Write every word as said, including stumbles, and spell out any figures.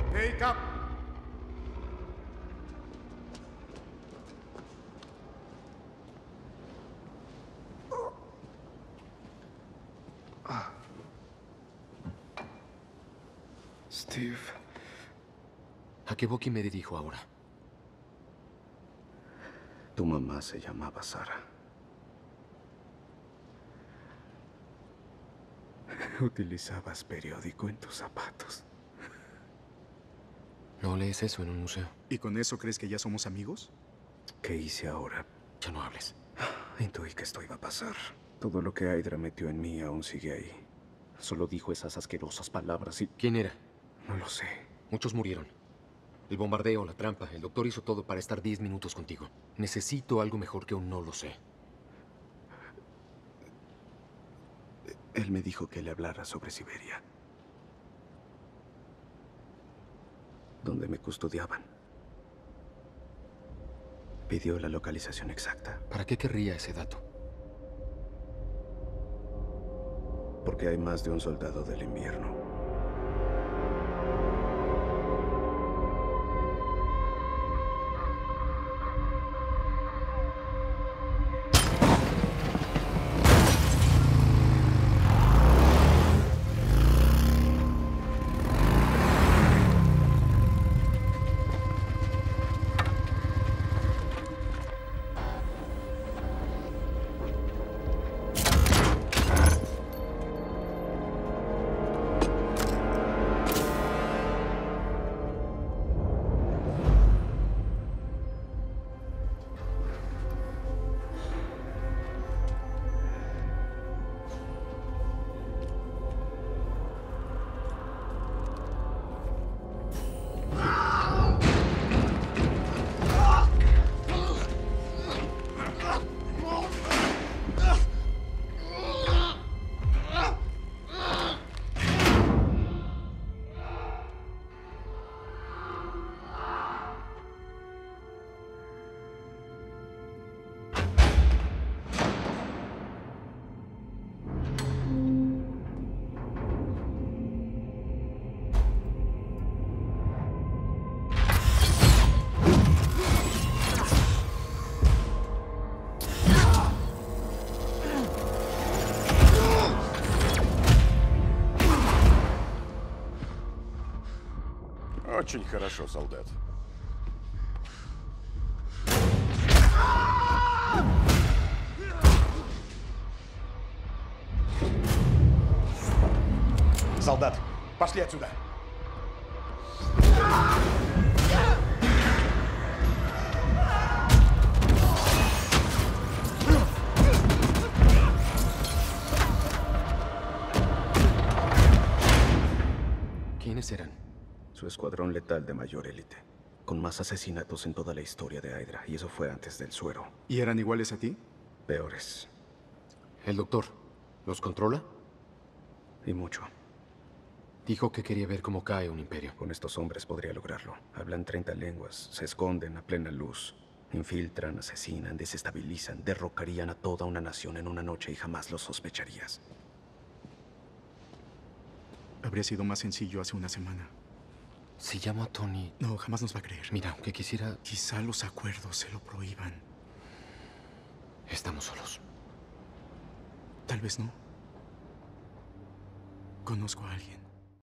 Hey, Cap. Steve. ¿A qué Bucky me dirijo ahora? Tu mamá se llamaba Sara. Utilizabas periódico en tus zapatos. No lees eso en un museo. ¿Y con eso crees que ya somos amigos? ¿Qué hice ahora? Ya no hables. Intuí que esto iba a pasar. Todo lo que Hydra metió en mí aún sigue ahí. Solo dijo esas asquerosas palabras y... ¿Quién era? No lo sé. Muchos murieron. El bombardeo, la trampa. El doctor hizo todo para estar diez minutos contigo. Necesito algo mejor que un no lo sé. Él me dijo que le hablara sobre Siberia, donde me custodiaban. Pidió la localización exacta. ¿Para qué querría ese dato? Porque hay más de un soldado del invierno. Очень хорошо, солдат. Солдат, пошли отсюда. ¿Quiénes eran? Su escuadrón letal de mayor élite, con más asesinatos en toda la historia de Hydra, y eso fue antes del suero. ¿Y eran iguales a ti? Peores. El doctor. ¿Los controla? Y mucho. Dijo que quería ver cómo cae un imperio. Con estos hombres podría lograrlo. Hablan treinta lenguas, se esconden a plena luz, infiltran, asesinan, desestabilizan, derrocarían a toda una nación en una noche y jamás lo sospecharías. Habría sido más sencillo hace una semana. Si llamo a Tony... No, jamás nos va a creer. Mira, aunque quisiera... Quizá los acuerdos se lo prohíban. Estamos solos. Tal vez no. Conozco a alguien.